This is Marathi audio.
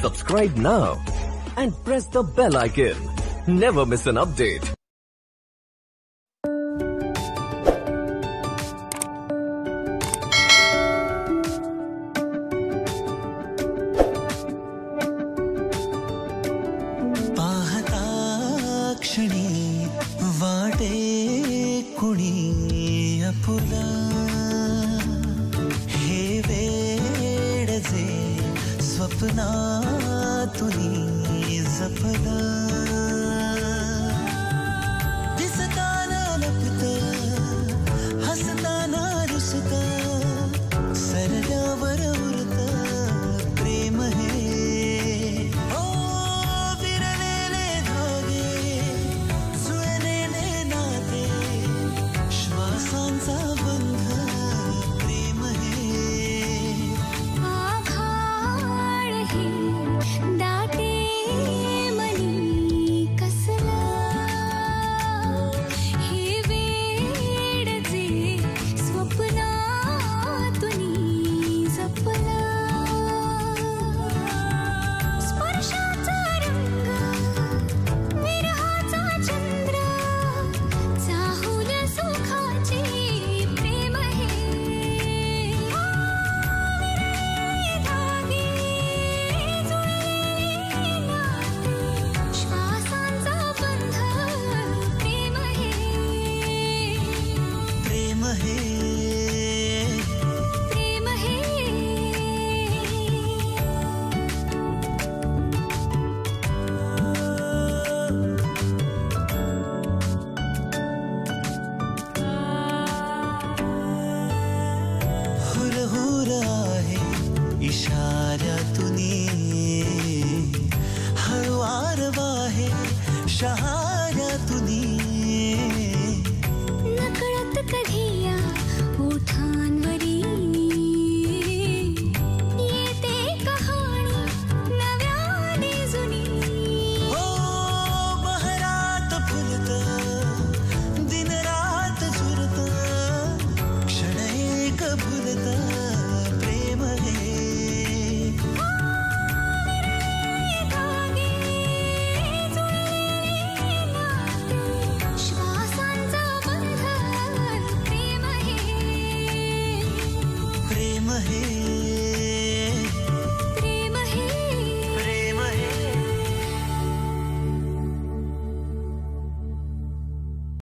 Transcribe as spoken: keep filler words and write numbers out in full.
Subscribe now and press the bell icon. Never miss an update. पाहता क्षणी वाटे कुणी आपुला हे वेड जे स्वप्नातुनी जपला दिसताना लपत हसताना रुसत सरल्यावर उरत प्रेम हे ओ विरलेले धागे जुळलेले नाते श्वासांचा बंध प्रेम हे आभाळ हे दाटे मनी कसलं हे वेड जे स्वप्नातुनी जपलं स्पर्शाचा रंग विरहाचा चंद्र चाहूल सुखाचे प्रेम हे विरलेले धागे जुळलेले नाते श्वासांचा बंध प्रेम हे प्रेम हे प्रेम हे हुरहुर आहे इशाऱ्यातुनी हळुवार वाहे शहाऱ्यातुनी नकळत कधी या ओठांवरी येते कहाणी नव्याने जुनी हो बहरात फुलत दिनरात झुरत क्षण एक भुलत प्रेम हे धागे जुळलेले नाते श्वासांचा बंध प्रेम हे प्रेम हे